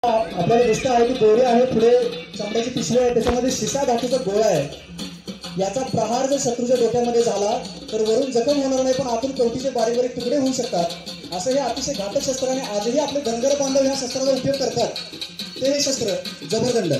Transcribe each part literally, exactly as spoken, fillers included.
आपल्याला दिसत आहे की दोरे आहे, पुढे चमड्याची पिशवी आहे, त्याच्यामध्ये शिसा धातूचा गोळा आहे. याचा प्रहार जर शत्रूच्या डोक्यामध्ये झाला तर वरून जखम होणार नाही, पण आतून कवटीचे बारीक बारीक तुकडे होऊ शकतात. असं हे अतिशय घातक शस्त्र आणि आजही आपले धनगर बांधव ह्या शस्त्राचा उपयोग करतात. ते हे शस्त्र जबरदंड.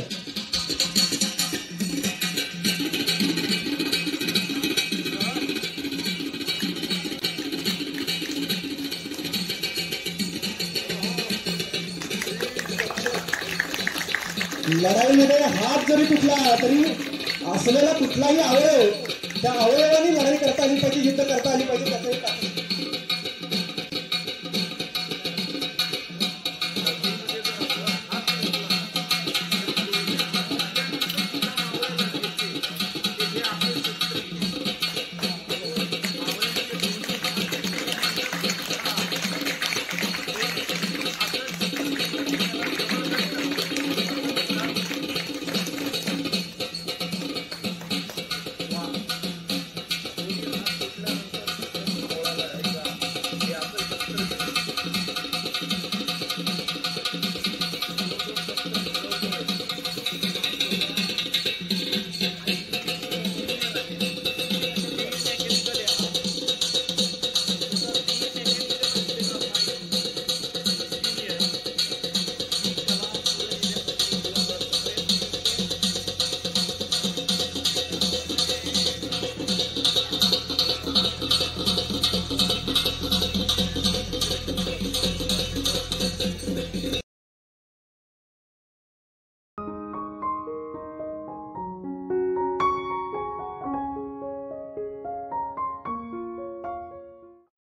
लढाईमध्ये हात जरी तुटला तरी असलेला कुठलाही अवयव त्या अवयवाने लढाई करता आली पाहिजे, युद्ध करता आली पाहिजे.